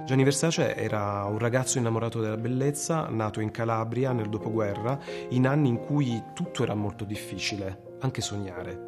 Gianni Versace era un ragazzo innamorato della bellezza, nato in Calabria nel dopoguerra, in anni in cui tutto era molto difficile, anche sognare.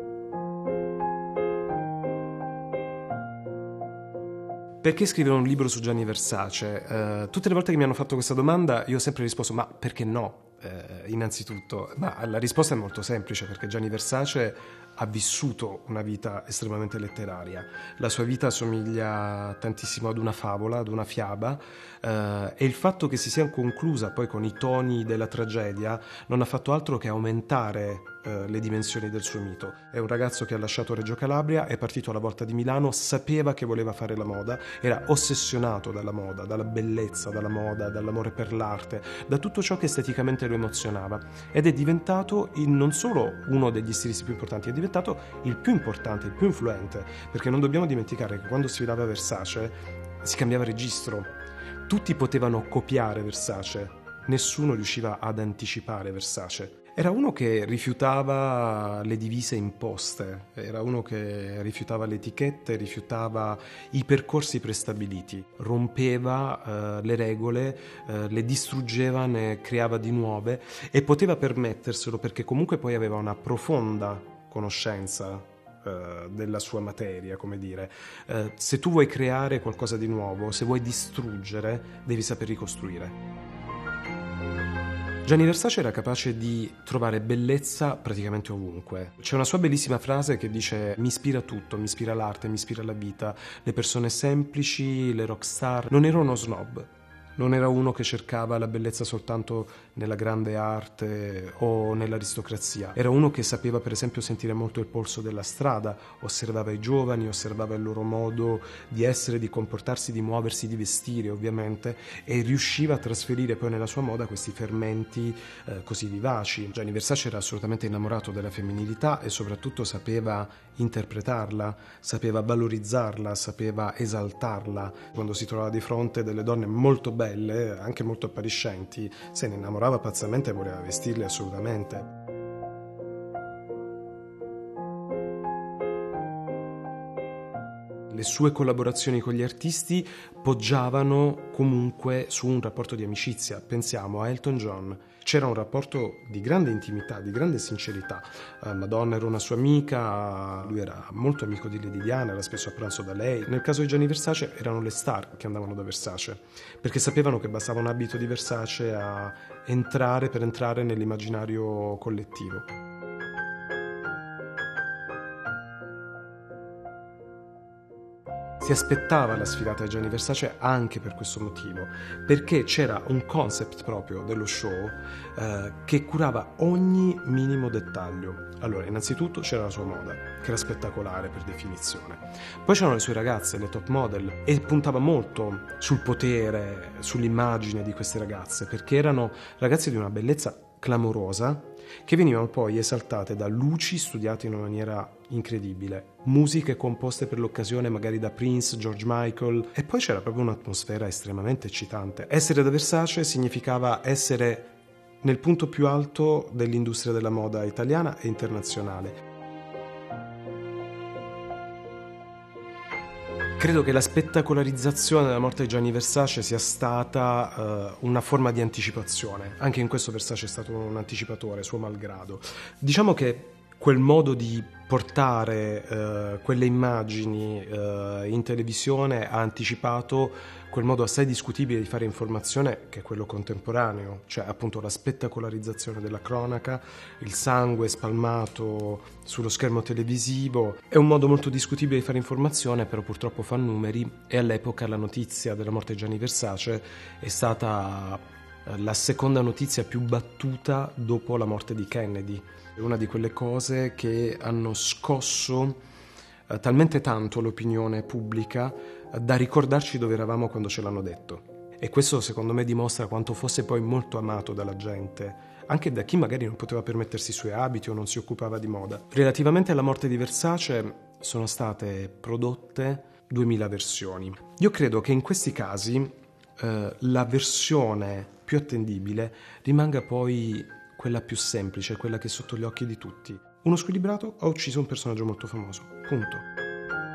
Perché scrivere un libro su Gianni Versace? Tutte le volte che mi hanno fatto questa domanda io ho sempre risposto ma perché no? Innanzitutto, ma la risposta è molto semplice, perché Gianni Versace ha vissuto una vita estremamente letteraria. La sua vita somiglia tantissimo ad una favola, ad una fiaba, e il fatto che si sia conclusa poi con i toni della tragedia non ha fatto altro che aumentare le dimensioni del suo mito. È un ragazzo che ha lasciato Reggio Calabria, è partito alla volta di Milano, sapeva che voleva fare la moda, era ossessionato dalla moda, dalla bellezza, dalla moda, dall'amore per l'arte, da tutto ciò che esteticamente lo emozionava, ed è diventato non solo uno degli stilisti più importanti, è diventato il più importante, il più influente, perché non dobbiamo dimenticare che quando sfilava Versace si cambiava registro, tutti potevano copiare Versace, nessuno riusciva ad anticipare Versace. Era uno che rifiutava le divise imposte, era uno che rifiutava le etichette, rifiutava i percorsi prestabiliti, rompeva le regole, le distruggeva, ne creava di nuove e poteva permetterselo perché comunque poi aveva una profonda conoscenza della sua materia, come dire. Se tu vuoi creare qualcosa di nuovo, se vuoi distruggere, devi saper ricostruire. Gianni Versace era capace di trovare bellezza praticamente ovunque. C'è una sua bellissima frase che dice: mi ispira tutto, mi ispira l'arte, mi ispira la vita, le persone semplici, le rockstar. Non era uno snob, non era uno che cercava la bellezza soltanto nella grande arte o nell'aristocrazia. Era uno che sapeva per esempio sentire molto il polso della strada, osservava i giovani, osservava il loro modo di essere, di comportarsi, di muoversi, di vestire ovviamente, e riusciva a trasferire poi nella sua moda questi fermenti così vivaci. Gianni Versace era assolutamente innamorato della femminilità e soprattutto sapeva interpretarla, sapeva valorizzarla, sapeva esaltarla. Quando si trovava di fronte delle donne molto belle, anche molto appariscenti, se ne innamorava pazzamente e voleva vestirle assolutamente. Le sue collaborazioni con gli artisti poggiavano comunque su un rapporto di amicizia. Pensiamo a Elton John. C'era un rapporto di grande intimità, di grande sincerità. Madonna era una sua amica, lui era molto amico di Lady Diana, era spesso a pranzo da lei. Nel caso di Gianni Versace erano le star che andavano da Versace, perché sapevano che bastava un abito di Versace per entrare nell'immaginario collettivo. Si aspettava la sfilata di Gianni Versace anche per questo motivo, perché c'era un concept proprio dello show che curava ogni minimo dettaglio. Allora, innanzitutto c'era la sua moda, che era spettacolare per definizione. Poi c'erano le sue ragazze, le top model, e puntava molto sul potere, sull'immagine di queste ragazze, perché erano ragazze di una bellezza clamorosa, che venivano poi esaltate da luci studiate in una maniera incredibile, musiche composte per l'occasione magari da Prince, George Michael, e poi c'era proprio un'atmosfera estremamente eccitante. Essere da Versace significava essere nel punto più alto dell'industria della moda italiana e internazionale. Credo che la spettacolarizzazione della morte di Gianni Versace sia stata una forma di anticipazione. Anche in questo Versace è stato un anticipatore, suo malgrado. Diciamo che quel modo di portare quelle immagini in televisione ha anticipato quel modo assai discutibile di fare informazione, che è quello contemporaneo, cioè appunto la spettacolarizzazione della cronaca, il sangue spalmato sullo schermo televisivo. È un modo molto discutibile di fare informazione, però purtroppo fa numeri, e all'epoca la notizia della morte di Gianni Versace è stata la seconda notizia più battuta dopo la morte di Kennedy. È una di quelle cose che hanno scosso talmente tanto l'opinione pubblica da ricordarci dove eravamo quando ce l'hanno detto. E questo secondo me dimostra quanto fosse poi molto amato dalla gente, anche da chi magari non poteva permettersi i suoi abiti o non si occupava di moda. Relativamente alla morte di Versace sono state prodotte 2000 versioni. Io credo che in questi casi la versione più attendibile rimanga poi quella più semplice, quella che è sotto gli occhi di tutti. Uno squilibrato ha ucciso un personaggio molto famoso, punto.